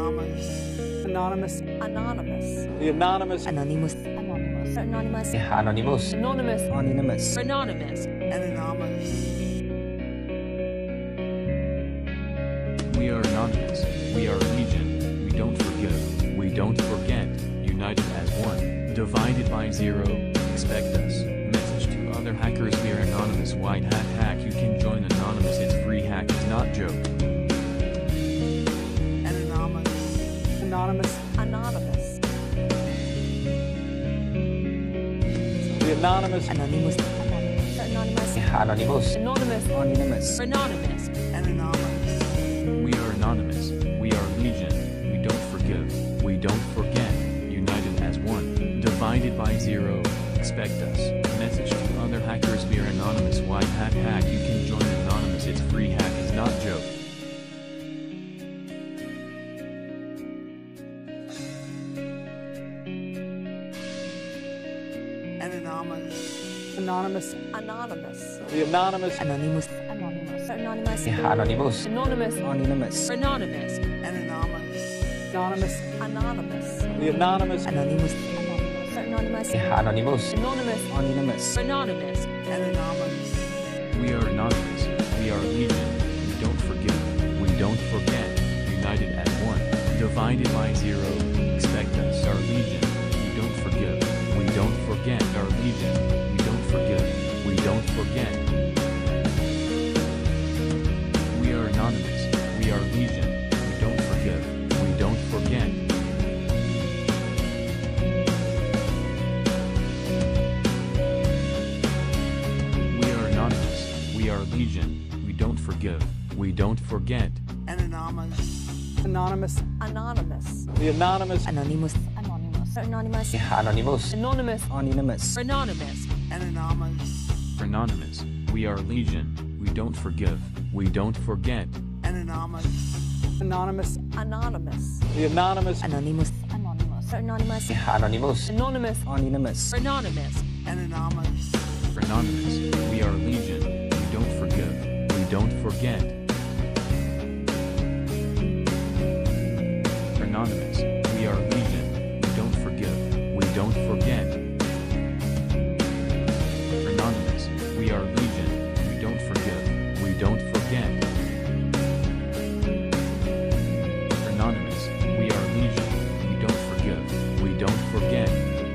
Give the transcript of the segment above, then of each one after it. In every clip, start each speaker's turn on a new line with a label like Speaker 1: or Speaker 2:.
Speaker 1: Anonymous.
Speaker 2: Anonymous.
Speaker 1: The anonymous.
Speaker 2: Anonymous. Anonymous. Anonymous.
Speaker 3: Anonymous.
Speaker 2: Anonymous.
Speaker 3: Anonymous.
Speaker 2: Anonymous.
Speaker 1: Anonymous.
Speaker 4: We are anonymous. We are legion. We don't forgive. We don't forget. United as one. Divided by zero. Expect us. Message to other hackers. We are anonymous. White hat hack. You can join anonymous. It's free hack. It's not joke.
Speaker 1: Anonymous.
Speaker 2: Anonymous.
Speaker 1: The anonymous.
Speaker 2: Anonymous. Anonymous.
Speaker 3: Anonymous.
Speaker 2: Anonymous.
Speaker 3: Anonymous.
Speaker 2: Anonymous.
Speaker 1: Anonymous.
Speaker 4: We are anonymous. We are legion. We don't forgive. We don't forget. United as one. Divided by zero. Expect us. Message to other hackers. We are anonymous. White hat hack. You can join anonymous. It's free hack. It's not joke.
Speaker 1: Anonymous. Anonymous.
Speaker 2: Anonymous.
Speaker 1: The anonymous.
Speaker 2: Anonymous. Anonymous. Anonymous.
Speaker 3: Anonymous.
Speaker 2: Anonymous.
Speaker 3: Anonymous.
Speaker 2: Anonymous.
Speaker 1: Anonymous.
Speaker 2: Anonymous.
Speaker 1: The anonymous.
Speaker 2: Anonymous. Anonymous.
Speaker 3: Anonymous.
Speaker 2: Anonymous.
Speaker 3: Anonymous.
Speaker 2: Anonymous.
Speaker 1: Anonymous.
Speaker 4: We are anonymous. We are legion. We don't forgive. We don't forget. United as one. Divided by zero. Expect us. Our legion. We don't forgive. We don't forget. Our legion. We don't forgive. We don't forget. We are anonymous. We are legion. We don't forgive. We don't forget. We are anonymous. We are legion. We don't forgive. We don't forget.
Speaker 1: Anonymous. Anonymous.
Speaker 2: Anonymous.
Speaker 1: The anonymous.
Speaker 2: Anonymous. Anonymous. Anonymous.
Speaker 3: Anonymous.
Speaker 2: Anonymous.
Speaker 3: Anonymous.
Speaker 2: Anonymous.
Speaker 1: Anonymous.
Speaker 4: Anonymous. We are legion. We don't forgive. We don't forget.
Speaker 1: Anonymous. Anonymous.
Speaker 2: Anonymous.
Speaker 1: The anonymous.
Speaker 2: Anonymous. Anonymous. Anonymous.
Speaker 3: Anonymous.
Speaker 2: Anonymous.
Speaker 3: Anonymous.
Speaker 2: Anonymous.
Speaker 1: Anonymous.
Speaker 4: Anonymous. We are legion. We don't forgive. We don't forget. Anonymous. We are legion. We don't forgive. We don't forget. Anonymous. We are legion. We don't forgive. We don't forget. Anonymous. We are legion. We don't forgive. We don't forget.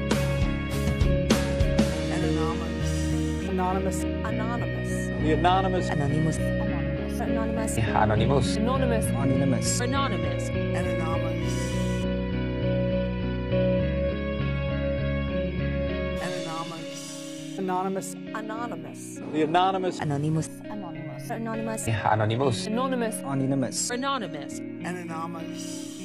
Speaker 1: Anonymous.
Speaker 2: Anonymous.
Speaker 1: The anonymous.
Speaker 2: Anonymous. Anonymous. Anonymous.
Speaker 3: Anonymous.
Speaker 2: Anonymous.
Speaker 3: Anonymous.
Speaker 2: Anonymous.
Speaker 1: Anonymous. Anonymous.
Speaker 2: Anonymous.
Speaker 1: The anonymous.
Speaker 2: Anonymous. Anonymous. Anonymous.
Speaker 3: Anonymous.
Speaker 2: Anonymous.
Speaker 3: Anonymous.
Speaker 2: Anonymous.
Speaker 1: Anonymous.